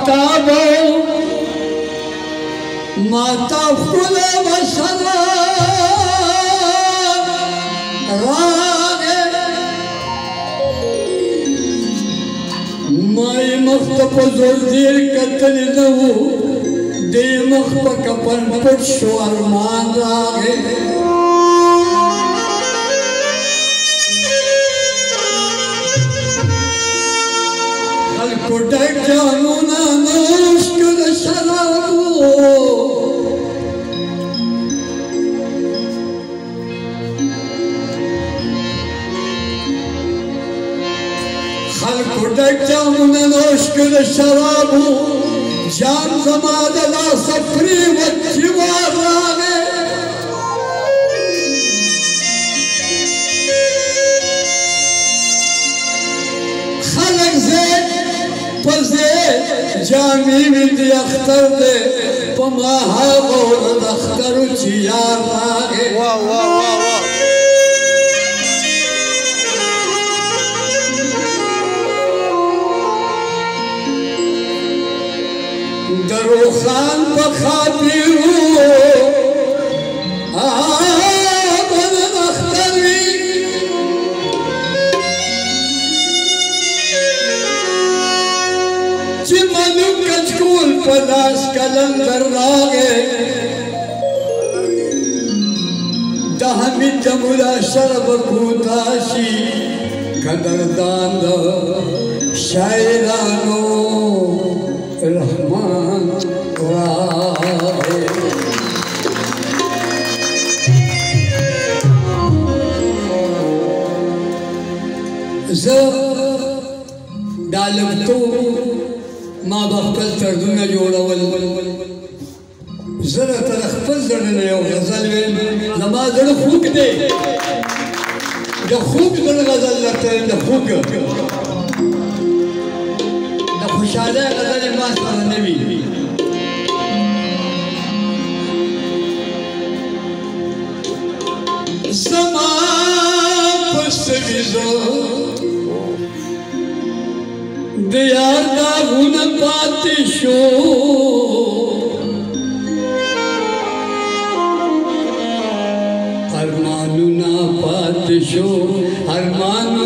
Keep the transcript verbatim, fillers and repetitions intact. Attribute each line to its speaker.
Speaker 1: آفتابو ماتا خل وسنا راگے مائی مختب زردیر قتل نو دے مخبا کپن پٹ شو ارمان راگے خلقو ڈک جانونا نوشکر شرابو خلقو ڈک جانونا نوشکر شرابو جان زماد لا سفری وچیوار راگے خلق زید پزے جامی ویدی اختر دے پماہا بورد اختر چیار راگے
Speaker 2: واہ واہ واہ واہ
Speaker 1: درو خان بخاطرو آبن اختری چی منو کچکول پداس کلندر راگے دہمی جمولا شرب کوتاشی قدردان دا شاعرانو رحمان راگے زر دالب تو ما بخبل تردون جوڑول زر ترخبل زرنے یو غزل وین لما زر خوک دے دا خوک زر غزل لرتے دا خوک دا خوشالہ غزل ماس پر نبی زمان پس ویزو دیار داغون پاتی شو ارمانو نا پاتی شو ارمانو